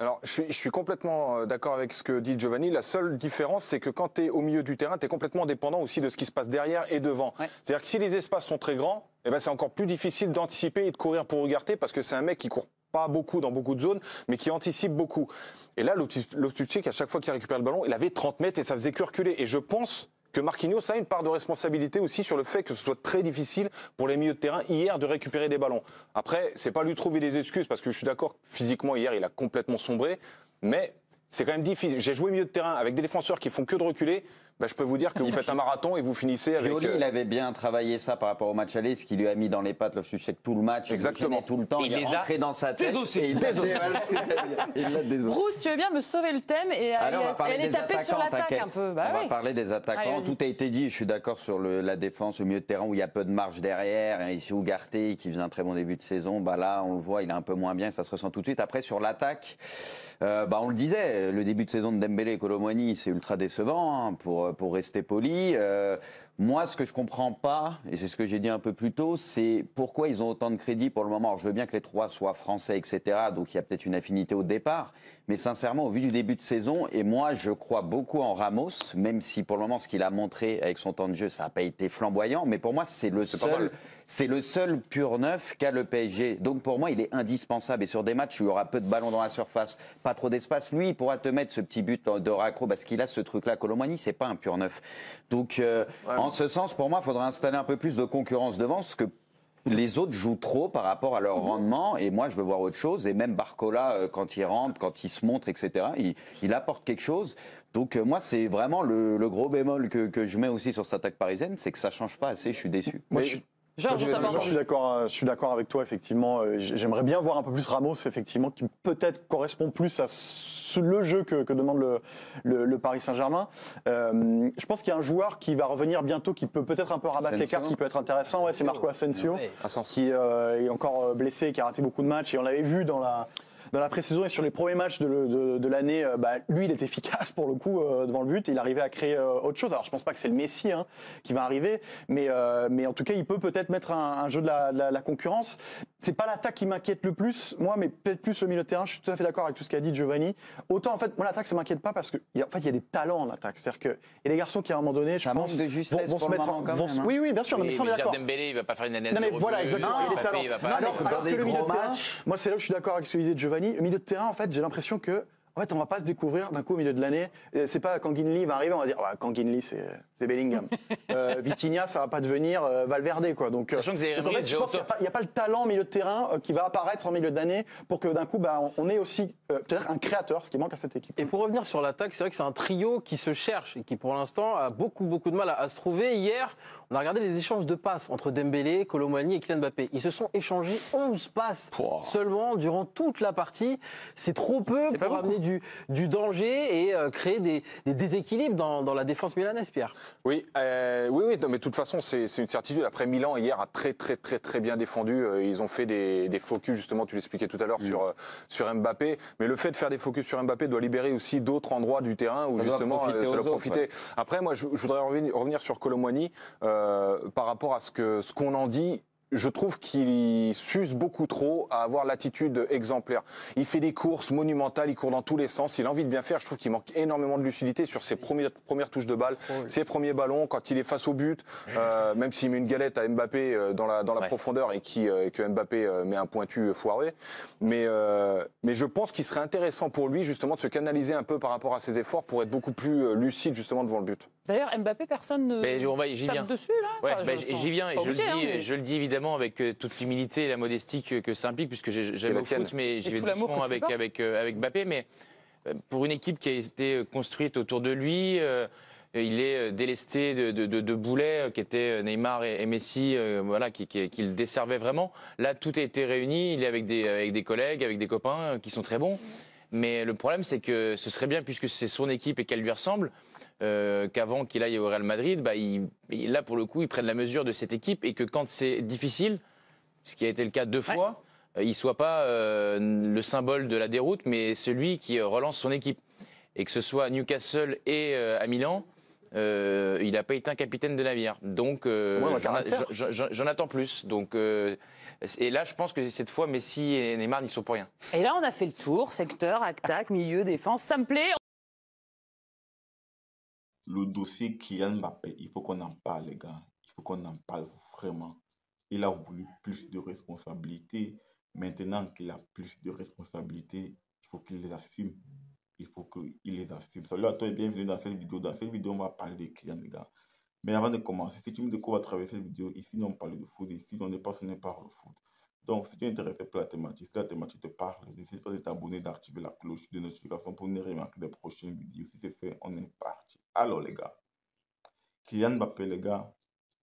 Alors, je suis complètement d'accord avec ce que dit Giovanni. La seule différence, c'est que quand tu es au milieu du terrain, tu es complètement dépendant aussi de ce qui se passe derrière et devant. Ouais. C'est-à-dire que si les espaces sont très grands, eh ben, c'est encore plus difficile d'anticiper et de courir pour regarder parce que c'est un mec qui court pas beaucoup dans beaucoup de zones, mais qui anticipe beaucoup. Et là, Loftus-Cheek, à chaque fois qu'il récupère le ballon, il avait 30 mètres et ça faisait que reculer. Et je pense que Marquinhos a une part de responsabilité aussi sur le fait que ce soit très difficile pour les milieux de terrain hier de récupérer des ballons. Après, c'est pas lui trouver des excuses parce que je suis d'accord, physiquement hier il a complètement sombré, mais c'est quand même difficile. J'ai joué milieu de terrain avec des défenseurs qui font que de reculer. Ben, je peux vous dire que vous faites un marathon et vous finissez avec... Pioli, il avait bien travaillé ça par rapport au match aller, ce qui lui a mis dans les pattes Loftus-Cheek tout le match. Exactement. Tout le temps, il est rentré dans sa tête. Et il l'a désossé. Bruce, tu veux bien me sauver le thème et aller taper sur l'attaque un peu. Bah, on va parler des attaquants. Allez, tout a été dit. Je suis d'accord sur la défense, au milieu de terrain où il y a peu de marge derrière. Et ici, Ugarte, qui faisait un très bon début de saison, bah là, on le voit, il est un peu moins bien. Ça se ressent tout de suite. Après, sur l'attaque, on le disait, le début de saison de Dembélé et Kolo Muani, c'est ultra décevant hein, pour rester poli. Moi, ce que je comprends pas, et c'est ce que j'ai dit un peu plus tôt, c'est pourquoi ils ont autant de crédit pour le moment. Alors, je veux bien que les trois soient français, etc. Donc, il y a peut-être une affinité au départ. Mais sincèrement, au vu du début de saison, et moi, je crois beaucoup en Ramos, même si pour le moment, ce qu'il a montré avec son temps de jeu, ça n'a pas été flamboyant. Mais pour moi, c'est le seul pur neuf qu'a le PSG. Donc, pour moi, il est indispensable. Et sur des matchs où il y aura peu de ballons dans la surface, pas trop d'espace, lui, il pourra te mettre ce petit but de raccro parce qu'il a ce truc-là. Kolo Muani, c'est pas un pur neuf. Donc, en ce sens, pour moi, il faudra installer un peu plus de concurrence devant, parce que les autres jouent trop par rapport à leur rendement, et moi je veux voir autre chose. Et même Barcola, quand il rentre, quand il se montre, etc., il apporte quelque chose. Donc moi c'est vraiment le gros bémol que je mets aussi sur cette attaque parisienne, c'est que ça change pas assez, je suis déçu. Moi, je suis d'accord avec toi, effectivement. J'aimerais bien voir un peu plus Ramos, effectivement, qui peut-être correspond plus à le jeu que demande le Paris Saint-Germain. Je pense qu'il y a un joueur qui va revenir bientôt, qui peut peut-être un peu rabattre les cartes, qui peut être intéressant. Ouais, c'est Marco Asensio, qui est encore blessé, qui a raté beaucoup de matchs. Et on l'avait vu dans la pré-saison et sur les premiers matchs de l'année, lui, il est efficace pour le coup devant le but. Et il arrivait à créer autre chose. Alors, je pense pas que c'est le Messi qui va arriver, mais en tout cas, il peut peut-être mettre un jeu de la concurrence. C'est pas l'attaque qui m'inquiète le plus, moi, mais peut-être plus le milieu de terrain. Je suis tout à fait d'accord avec tout ce qu'a dit Giovanni. Autant, en fait, moi, l'attaque, ça m'inquiète pas parce que, il y a des talents en attaque. C'est-à-dire que, et les garçons qui, à un moment donné, je pense, de justesse vont se mettre Oui, bien sûr, mais mais ça, on est d'accord. Dembélé, il va pas faire une année. Non, mais voilà, exactement. Il est talent. Alors que le milieu de terrain, moi, c'est là où je suis d'accord avec ce que disait Giovanni. Le milieu de terrain, en fait, j'ai l'impression que, en fait, on va pas se découvrir d'un coup au milieu de l'année. C'est pas quand Guinli va arriver, on va dire, ouais, quand Guinli, c'est Bellingham. Vitinha, ça va pas devenir Valverde, quoi. Donc, sachant que vous avez en fait, je pense qu'il n'y a pas le talent au milieu de terrain qui va apparaître en milieu d'année pour que d'un coup, on ait aussi peut-être un créateur, ce qui manque à cette équipe. Et pour revenir sur l'attaque, c'est vrai que c'est un trio qui se cherche et qui, pour l'instant, a beaucoup de mal à se trouver. Hier, on a regardé les échanges de passes entre Dembélé, Kolo Muani et Kylian Mbappé. Ils se sont échangés 11 passes seulement durant toute la partie. C'est trop peu pour amener du danger et créer des déséquilibres dans la défense milanaise, Pierre. Oui, non, mais de toute façon, c'est une certitude. Après, Milan, hier, a très bien défendu. Ils ont fait des focus, justement, tu l'expliquais tout à l'heure, sur Mbappé. Mais le fait de faire des focus sur Mbappé doit libérer aussi d'autres endroits du terrain où, justement, ça doit profiter. Ouais. Après, moi, je voudrais revenir sur Kolo Muani par rapport à ce qu'on en dit. Je trouve qu'il s'use beaucoup trop à avoir l'attitude exemplaire. Il fait des courses monumentales, il court dans tous les sens, il a envie de bien faire. Je trouve qu'il manque énormément de lucidité sur ses premières touches de balle, ses premiers ballons, quand il est face au but, même s'il met une galette à Mbappé dans la profondeur et que Mbappé met un pointu foiré. Mais je pense qu'il serait intéressant pour lui justement de se canaliser un peu par rapport à ses efforts pour être beaucoup plus lucide justement devant le but. D'ailleurs, Mbappé, personne ne tape dessus, là. Ouais, j'y viens, et je le dis évidemment avec toute l'humilité et la modestie que ça implique, puisque j'aime le foot, mais j'y vais doucement avec Mbappé. Mais pour une équipe qui a été construite autour de lui, il est délesté de boulets qui étaient Neymar et Messi, qui le desservaient vraiment. Là, tout a été réuni, il est avec des collègues, avec des copains qui sont très bons. Mais le problème, c'est que ce serait bien, puisque c'est son équipe et qu'elle lui ressemble, qu'avant qu'il aille au Real Madrid, là, pour le coup, il prenne la mesure de cette équipe et que quand c'est difficile, ce qui a été le cas 2 fois, il ne soit pas le symbole de la déroute, mais celui qui relance son équipe. Et que ce soit à Newcastle et à Milan, il n'a pas été un capitaine de navire. Donc, j'en attends plus. Donc, Et là, je pense que cette fois, Messi et Neymar n'y sont pour rien. Et là, on a fait le tour, secteur, attaque, milieu, défense, ça me plaît. Le dossier Kylian Mbappé, il faut qu'on en parle, les gars. Il faut qu'on en parle vraiment. Il a voulu plus de responsabilités. Maintenant qu'il a plus de responsabilités, il faut qu'il les assume. Il faut qu'il les assume. Salut à toi et bienvenue dans cette vidéo. Dans cette vidéo, on va parler de Kylian, les gars. Mais avant de commencer, si tu me découvres à travers cette vidéo, ici, on parle de foot. Ici, on n'est pas passionné par le foot. Donc, si tu es intéressé par la thématique, si la thématique te parle, n'hésite pas de t'abonner, d'activer la cloche de notification pour ne rien manquer des prochaines vidéos. Si c'est fait, on est parti. Alors, les gars, Kylian Mbappé, les gars,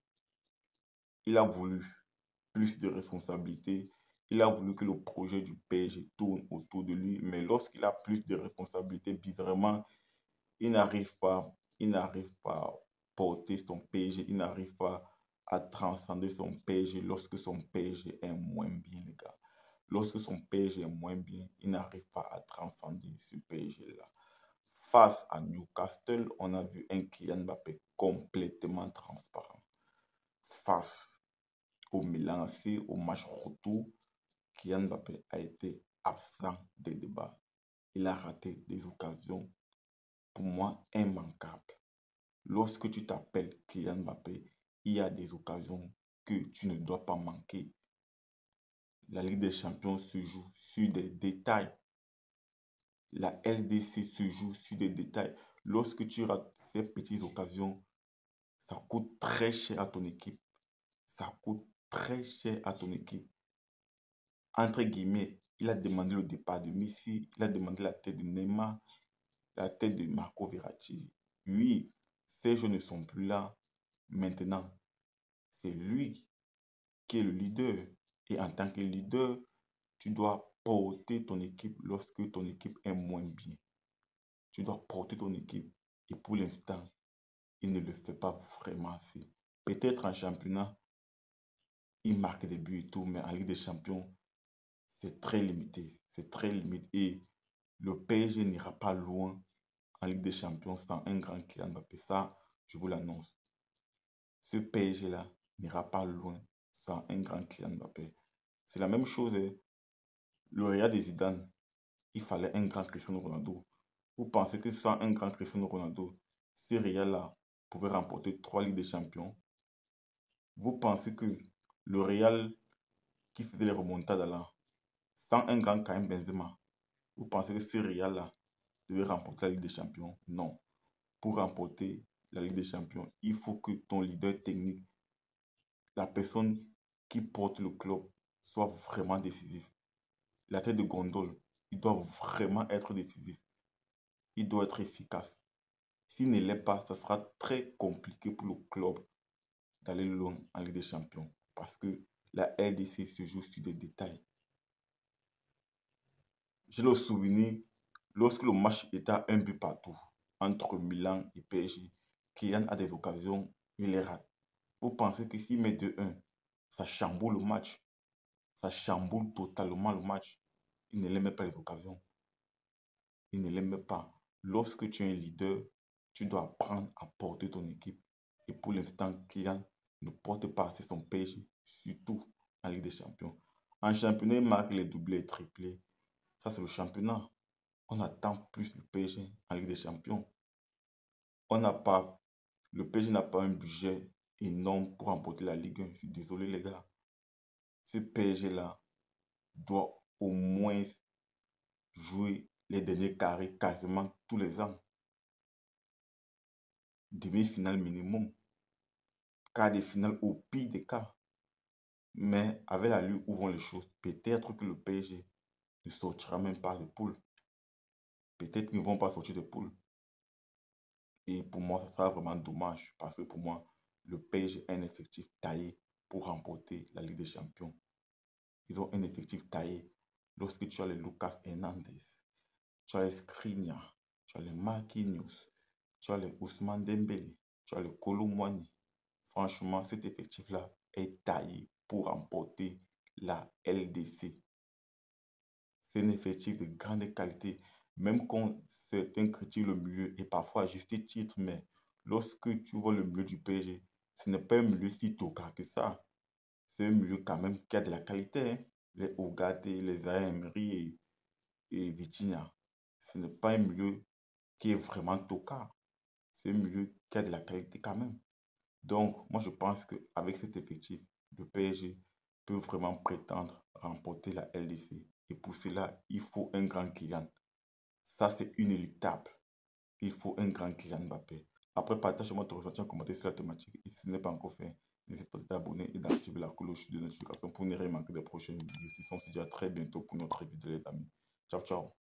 il a voulu plus de responsabilités. Il a voulu que le projet du PSG tourne autour de lui. Mais lorsqu'il a plus de responsabilités, bizarrement, il n'arrive pas à porter son PSG. Il n'arrive pas à transcender son PSG lorsque son PSG est moins bien, les gars. Lorsque son PSG est moins bien, il n'arrive pas à transcender ce PSG-là. Face à Newcastle, on a vu un Kylian Mbappé complètement transparent. Face au Milan AC, au match retour, Kylian Mbappé a été absent des débats. Il a raté des occasions, pour moi, immanquables. Lorsque tu t'appelles Kylian Mbappé, il y a des occasions que tu ne dois pas manquer. La Ligue des Champions se joue sur des détails. La LDC se joue sur des détails. Lorsque tu rates ces petites occasions, ça coûte très cher à ton équipe. Ça coûte très cher à ton équipe. Entre guillemets, il a demandé le départ de Messi, il a demandé la tête de Neymar, la tête de Marco Verratti. Oui, ces jeux ne sont plus là. Maintenant, c'est lui qui est le leader. Et en tant que leader, tu dois porter ton équipe lorsque ton équipe est moins bien. Tu dois porter ton équipe. Et pour l'instant, il ne le fait pas vraiment assez. Peut-être en championnat, il marque des buts et tout, mais en Ligue des Champions, c'est très limité. C'est très limité. Et le PSG n'ira pas loin en Ligue des Champions sans un grand Kylian Mbappé. Ça, je vous l'annonce. Ce PSG-là n'ira pas loin sans un grand Kylian Mbappé. C'est la même chose. Le Real de Zidane, il fallait un grand Cristiano Ronaldo. Vous pensez que sans un grand Cristiano Ronaldo, ce Real-là pouvait remporter 3 Ligues des Champions? Vous pensez que le Real qui faisait les remontades là, sans un grand Karim Benzema, vous pensez que ce Real-là devait remporter la Ligue des Champions? Non. Pour remporter la Ligue des Champions, il faut que ton leader technique, la personne qui porte le club, soit vraiment décisif. La tête de gondole, il doit vraiment être décisif. Il doit être efficace. S'il ne l'est pas, ça sera très compliqué pour le club d'aller loin en Ligue des Champions. Parce que la LDC se joue sur des détails. J'ai le souvenir, lorsque le match était à un but partout, entre Milan et PSG, Kylian a des occasions, il les rate. Vous pensez que s'il met 2-1, ça chamboule le match. Ça chamboule totalement le match. Il ne l'aime pas les occasions. Il ne l'aime pas. Lorsque tu es un leader, tu dois apprendre à porter ton équipe. Et pour l'instant, Kylian ne porte pas assez son PSG, surtout en Ligue des Champions. En championnat, il marque les doublés et triplés. Ça, c'est le championnat. On attend plus le PSG en Ligue des Champions. Le PSG n'a pas un budget énorme pour remporter la Ligue 1. Je suis désolé, les gars. Ce PSG-là doit au moins jouer les derniers carrés quasiment tous les ans. Demi-finale minimum. Quart de finale au pire des cas. Mais avec la lutte où vont les choses, peut-être que le PSG ne sortira même pas de poule. Peut-être qu'ils ne vont pas sortir de poule. Et pour moi, ça sera vraiment dommage. Parce que pour moi, le PSG a un effectif taillé pour remporter la Ligue des Champions. Ils ont un effectif taillé. Lorsque tu as les Lucas Hernandez, tu as les Skriniar, tu as les Marquinhos, tu as les Ousmane Dembélé, tu as le Kolo Muani. Franchement, cet effectif-là est taillé pour remporter la LDC. C'est un effectif de grande qualité. Même quand certains critiquent le milieu, et parfois à juste titre, mais lorsque tu vois le milieu du PSG, ce n'est pas un milieu si tocard que ça. c'est un milieu quand même qui a de la qualité. Hein. Les Ogade, les Emery et Vitinha. Ce n'est pas un milieu qui est vraiment tocard. C'est un milieu qui a de la qualité quand même. Donc, moi, je pense qu'avec cet effectif, le PSG peut vraiment prétendre remporter la LDC. Et pour cela, il faut un grand client. Ça, c'est inéluctable. Il faut un grand client Mbappé. Après, partage-moi ton ressenti en commentaire sur la thématique. Et si ce n'est pas encore fait, n'hésite pas à t'abonner et d'activer la cloche de notification pour ne rien manquer des prochaines vidéos. On se dit à très bientôt pour notre vidéo, les amis. Ciao, ciao.